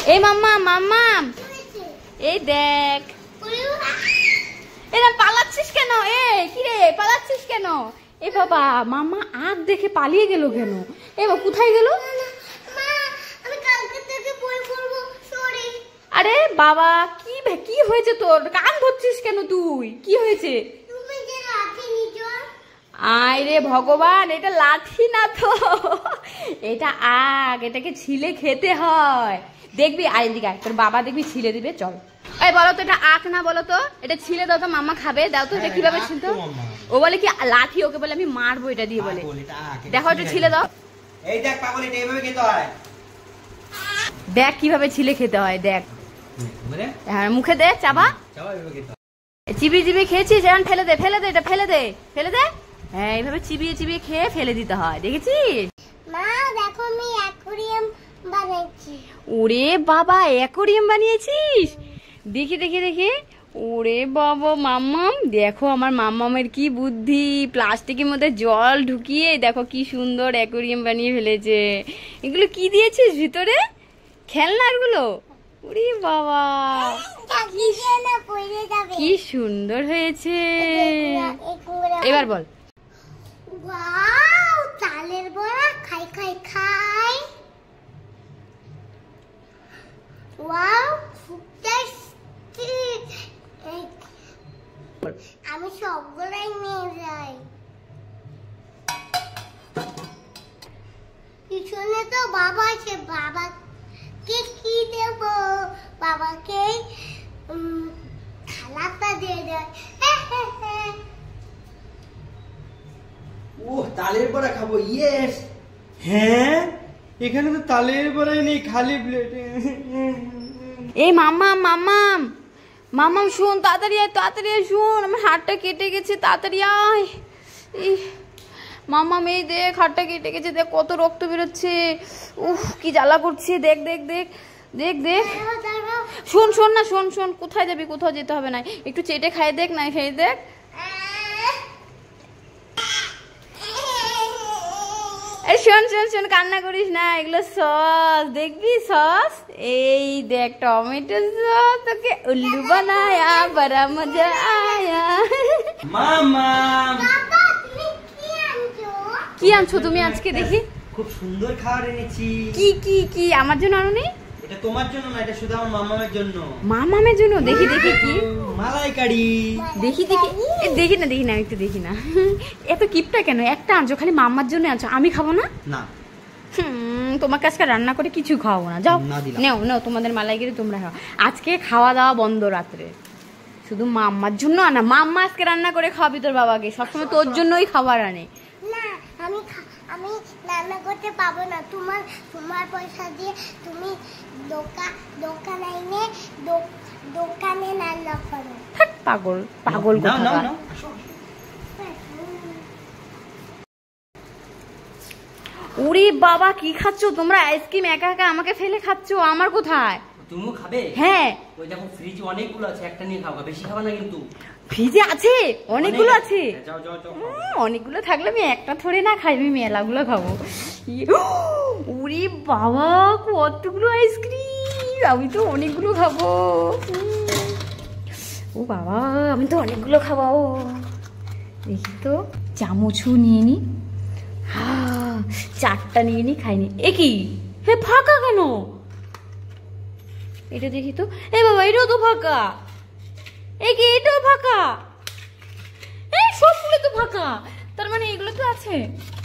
এই মাম্মা মাম্মা এই দেখ এরা পালাচ্ছিস কেন? কি রে পালাচ্ছিস কেন? এ বাবা মাম্মা আগ দেখে পালিয়ে গেল কেন? এবার কোথায় গেল? আরে বাবা কি হয়েছে তোর? কান ধরছিস কেন তুই? কি হয়েছে? আয় রে ভগবান, এটা লাঠি না তো, এটা আগ, এটাকে ছিলে খেতে হয়। দেখবি আয় দিকে, তোর বাবা দেখবি ছিলে দিবে। চল এই বলো তো এটা আখ না, বলো তো এটা ছিলে দাও তো, মাম্মা খাবে। দাও তো এটা কিভাবে ছিলতো? ও বলে কি লাঠি, ওকে বলে আমি মারবো এটা দিয়ে বলে। দেখো এটা ছিলে দাও। এই দেখ পাগল, এটা এইভাবে খেতে হয়। দেখ কিভাবে ছিলে খেতে হয়, দেখ। হ্যাঁ মুখে দে, চাবা চিবিয়ে চিবিয়ে খেয়েছিস, এখন ফেলে দে, ফেলে দে, এটা ফেলে দে, ফেলে দে। হ্যাঁ এইভাবে চিবিয়ে চিবিয়ে খেয়ে ফেলে দিতে হয়, দেখেছিস? মা দেখো আমি অ্যাকোয়ারিয়াম বানাইছি। ওরে বাবা অ্যাকোয়ারিয়াম বানিয়েছিস? দেখি দেখি দেখি। ওরে বাবা মাম্মাম, দেখো আমার মাম্মামের কি বুদ্ধি, প্লাস্টিকের মধ্যে জল ঢুকিয়ে দেখো কি সুন্দর অ্যাকোয়ারিয়াম বানিয়ে ফেলেছে। এগুলো কি দিয়েছিস ভিতরে? খেলনার গুলো? ওরে বাবা কি সুন্দর হয়েছে। এবার বল। ওয়াও চালের বড়া, খাই খাই খাই। Wow tasty. আমি সবগুলাই নিয়ে যাই। পিছনে তো বাবা আছে, বাবাকে কি দেব? বাবাকে থালাটা দিয়ে দেয়। ও তালের বড়া খাবো, ইয়েস। হ্যাঁ এখানে তো তালের বড়াই নেই, খালি প্লেটে। এই মাম্মাম মাম্মাম মাম্মাম শোন, তাড়াতাড়ি আয়, তাড়াতাড়ি আয়, শোন আমার হাতটা কেটে গেছে, তাড়াতাড়ি আয়। মাম্মাম এই দেখ হাতটা কেটে গেছে, দেখ কত রক্ত বেরোচ্ছে। উফ কি জ্বালা করছে, দেখ দেখ দেখ দেখ দেখ। শোন শোন না, শোন শোন, কোথায় যাবি? কোথাও যেতে হবে না, একটু চেটে খাই দেখ, না খেয়ে দেখ। এই শোন শোন শোন, কান্না করিস না, এগুলো সস, দেখবি সস। এই দেখ টমেটো সস, তোকে উল্লু বানায়া বড়া মজা আয়া। মামা কি আনছো তুমি আজকে? দেখি খুব সুন্দর খাবার এনেছি। কি কি কি আমার জন্য আনো নি? এটা তোমার জন্য না, এটা শুধু আমার মামামের জন্য। মামামের জন্য? দেখি দেখি কি মালাইকারি। দেখি দেখি দেখি না, দেখি না, একটু দেখি না। এত কিপটা কেন? একটা আনছো, খালি মাম্মার জন্য আনছো, আমি খাবো না? না তোমাকে আজকে রান্না করে কিছু খাওয়াবো না, যাও নেও নেও তোমাদের মালাইকারি তোমরা খাও। আজকে খাওয়া দাওয়া বন্ধ রাত্রে, শুধু মাম্মার জন্য আনা। মাম্মা আজকে রান্না করে খাওয়াবি তোর বাবাকে, সবসময় তোর জন্যই খাবার আনে। না আমি রান্না করতে পাবো না, তোমার পয়সা দিয়ে তুমি দোকানে রান্না করো। পাগল পাগল কথা। ওরে বাবা কি খাচ্ছ তোমরা? আইসক্রিম একা একা আমাকে ফেলে খাচ্ছ, আমার কোথায়? তুমিও খাবে? হ্যাঁ ওই দেখো ফ্রিজে অনেকগুলো আছে, একটা নিয়ে খাও, বেশি খাবা না কিন্তু। ফ্রিজে আছে অনেকগুলো আছে? যাও যাও যাও। অনেকগুলো থাকলে আমি একটা থরে না খাই, আমি মেলাগুলো খাবো। ওরে বাবা কতগুলো আইসক্রিম, আমি তো অনেকগুলো খাবো। ও বাবা আমি তো অনেকগুলো খাবো। দেখি তো চামচও নিয়ে নি, চারটা নিয়ে নি, খাইনি। এ কি হে ফাঁকা কেন? এটা দেখি তো। এ বাবা এটাও তো ফাঁকা। এ কি এটাও ফাঁকা? এই সবগুলো তো ফাঁকা, তার মানে এগুলো তো আছে।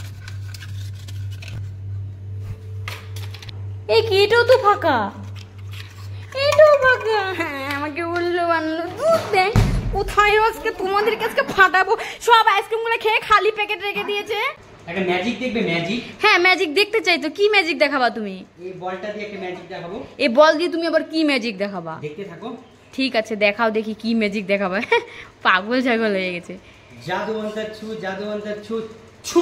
এই কি এটাও তো ফাঁকা, এটাও ফাঁকা। হ্যাঁ আমাকে বললো আনলো দুধ দেয়। কোথায় আজকে তোমাদের কাছে ফাটাবো, সব আইসক্রিম গুলো খেয়ে খালি প্যাকেট রেখে দিয়েছে। একটা ম্যাজিক দেখবে? ম্যাজিক? হ্যাঁ ম্যাজিক দেখতে চাই তো, কি ম্যাজিক দেখাবা তুমি? এই বলটা দিয়ে একটা ম্যাজিক দেখাবো। এই বল দিয়ে তুমি আবার কি ম্যাজিক দেখাবা? দেখতে থাকো। ঠিক আছে দেখাও দেখি কি ম্যাজিক দেখাবা। পাগল ছাগল হয়ে গেছে। জাদু অন্তর ছু, জাদু অন্তর ছু ছু।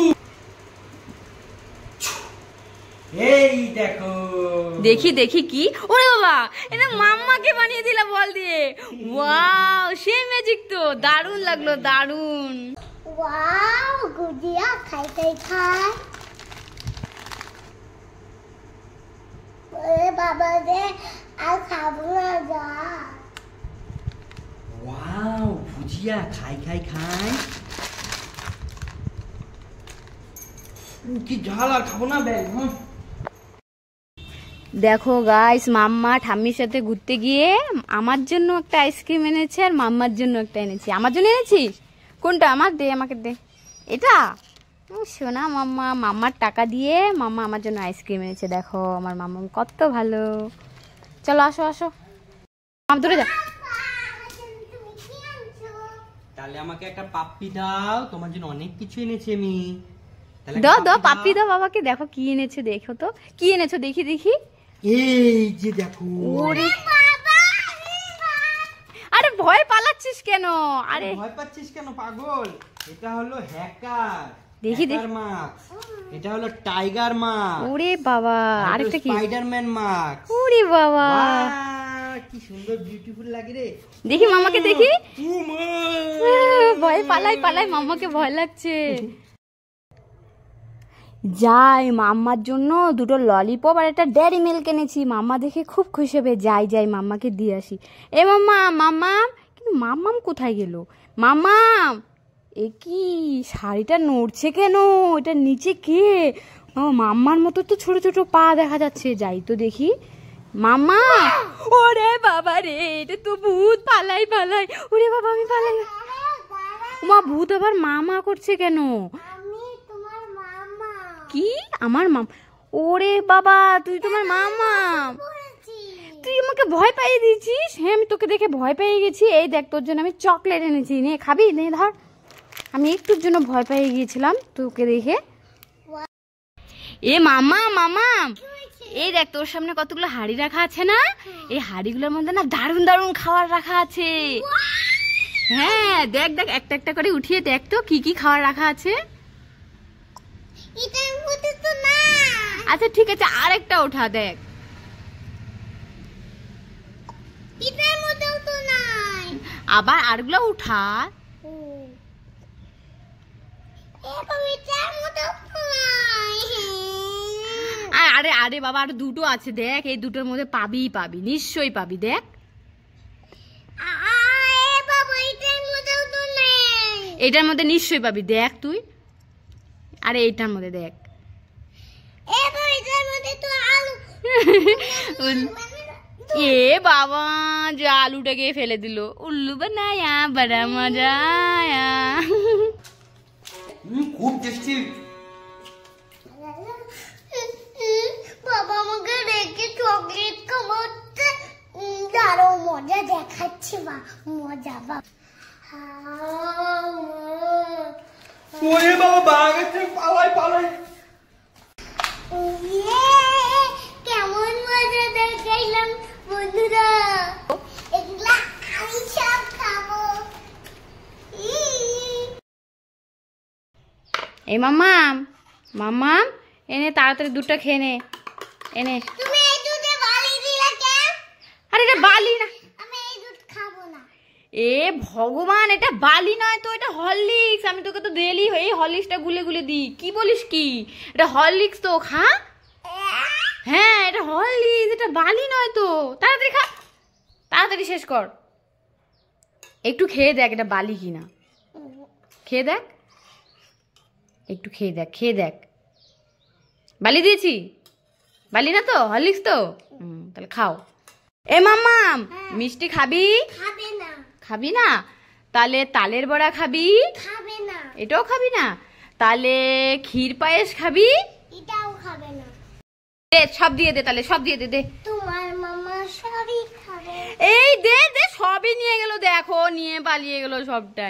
এই দেখো দেখি দেখি কি? ওরে বাবা এটা মাম্মাকে বানিয়ে দিলা বল দিয়ে। ওয়াও সেই ম্যাজিক তো, দারুণ লাগলো, দারুণ। ওয়াও গুজিয়া খাই খাই খাই। ওরে বাবা রে ভুজিয়া খাই খাই খাই। কি ঝাল, আর খাবো না ব্যাগ। দেখো গাইস, মাম্মা ঠাম্মির সাথে ঘুরতে গিয়ে আমার জন্য একটা আইসক্রিম এনেছে আর মাম্মার জন্য একটা এনেছি। আমার জন্য এনেছিস কোনটা? আমার দে, আমাকে দে এটা। শোনা মাম্মা, মাম্মার টাকা দিয়ে মাম্মা আমার জন্য আইসক্রিম এনেছে। দেখো আমার মাম্মা কত ভালো। চলো আসো আসো, আমার দূরে যা। তাহলে আমাকে একটা পাপ্পি দাও, তোমার জন্য অনেক কিছু এনেছি আমি। দাও দাও পাপ্পি দাও বাবাকে। দেখো কি এনেছে, দেখো তো কি এনেছো, দেখি দেখি। এই যে দেখো। ওরে আরে ভয় পালাচ্ছিস কেন? আরে ভয় পাচ্ছিস কেন পাগল? এটা হলো হ্যাকার, দেখি হ্যাকার মাস্ক। এটা হলো টাইগার মাস্ক। ওরে বাবা, আরেকটা কি? Spiderman mask. ওরে বাবা, কি সুন্দর বিউটিফুল লাগে রে। দেখি মামাকে দেখি। উমা! ভয় পালাই পালাই, মাম্মাকে ভয় লাগছে। যাই, মাম্মার জন্য দুটো ললিপপ আর একটা ডেয়ারি মিল্ক এনেছি। মাম্মা দেখে খুব খুশি হবে। যাই যাই মাম্মাকে দিয়ে আসি। এ মাম্মা, মাম্মাম, কিন্তু মাম্মাম কোথায় গেল? মাম্মাম, এ কি শাড়িটা নড়ছে কেন? এটা নিচে কে? ও মাম্মার মতো তো ছোট ছোট পা দেখা যাচ্ছে। যাই তো দেখি। মাম্মা, ওরে বাবা রে, এটা তো ভূত। পালাই পালাই। ওরে বাবা, আমি পালাই। মা, ভূত আবার মামা করছে কেন? আমি তোমার মামা কি আমার মাম? ওরে বাবা, তুই তোমার মামা? বলেছি। তুই আমাকে ভয় পাইয়ে দিয়েছিস। হ্যাঁ, আমি তোকে দেখে ভয় পেয়ে গেছি। এই দেখ, তোর জন্য আমি চকলেট এনেছি। নে খাবি? নে ধর। আমি একটুর জন্য ভয় পেয়ে গিয়েছিলাম তোকে দেখে। এ মামা, মামা, এই দেখ তোর সামনে কতগুলো হাঁড়ি রাখা আছে না? এই হাঁড়িগুলোর মধ্যে না দারুণ দারুণ খাবার রাখা আছে। হ্যাঁ দেখ দেখ, একটা একটা করে উঠিয়ে দেখ তো কি কি খাবার রাখা আছে। এটার মধ্যে তো না। আচ্ছা ঠিক আছে, আরেকটা ওঠা দেখ। এটার মধ্যেও তো নাই। আবার আরগুলো উঠা। এটার মধ্যেও তো নাই। আরে আরে বাবা, আর দুটো আছে দেখ। এই দুটোর মধ্যে পাবি পাবি, নিশ্চয়ই পাবি। দেখ বাবা, এটার মধ্যেও তো নেই। এটার মধ্যে নিশ্চয়ই পাবি। দেখ তুই। আরে এইটার মধ্যে দেখ। এটার মধ্যে তো আলু। এ বাবা, যে আলুটাকে ফেলে দিল। উল্লু বানায়া বড়া মজা আয়া। খুব টেস্টি। বাবা আমাকে রেখে চকলেট খাওয়াচ্ছে। দাঁড়াও, মজা দেখাচ্ছি। মজা বাবা। ওরে বাবা, বাগাচ্ছে। পালাই পালাই। কেমন মজা দেখাইলাম বন্ধুরা। এগুলা আমি সব খাবো। এই মাম্মাম, মাম্মাম, এনে তাড়াতাড়ি দুধটা খেয়ে নে। এনে। তুমি এই দুধে বালি দিলা কেন? আরে এটা বালি না। আমি এই দুধ খাবো না। এ ভগবান, এটা বালি নয় তো, এটা হরলিক্স। আমি তোকে তো ডেলি এই হরলিক্সটা গুলে গুলে দিই। কি বলিস কি? এটা হরলিক্স তো, খা। হ্যাঁ এটা হরলিক্স, এটা বালি নয় তো। তাড়াতাড়ি খা, তাড়াতাড়ি শেষ কর। একটু খেয়ে দেখ এটা বালি কিনা। খেয়ে দেখ, একটু খেয়ে দেখ, খেয়ে দেখ। বালি দিয়েছি? বালি না তো, হরলিক্স তো। তাহলে খাও। এ মাম্মাম, মিষ্টি খাবি? খাবে না। খাবি না? তাহলে তালের বড়া খাবি? খাবে না। এটাও খাবি না? তাহলে ক্ষীর পায়েস খাবি? এটাও খাবে না। দে, সব দিয়ে দে, তাহলে সব দিয়ে দে। দে তোমার মামা সবই খাবে। এই দে দে, সবই নিয়ে গেল। দেখো নিয়ে পালিয়ে গেল সবটাই।